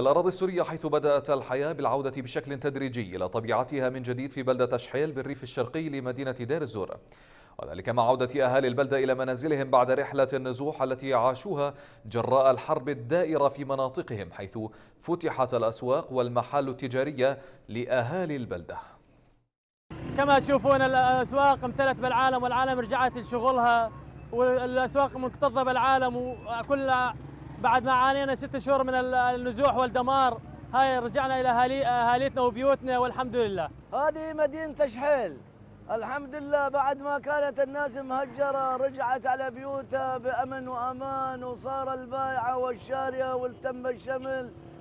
الأراضي السورية حيث بدأت الحياة بالعودة بشكل تدريجي إلى طبيعتها من جديد في بلدة شحيل بالريف الشرقي لمدينة دير الزور، وذلك مع عودة أهالي البلدة إلى منازلهم بعد رحلة النزوح التي عاشوها جراء الحرب الدائرة في مناطقهم، حيث فتحت الأسواق والمحال التجارية لأهالي البلدة. كما تشوفون الأسواق امتلت بالعالم والعالم رجعت لشغلها، والأسواق مكتظة بالعالم، وكل بعد ما عانينا 6 شهور من النزوح والدمار هاي رجعنا إلى أهاليتنا وبيوتنا والحمد لله. هذه مدينة شحيل الحمد لله، بعد ما كانت الناس مهجرة رجعت على بيوتها بأمن وأمان، وصار البائعة والشارية والتم الشمل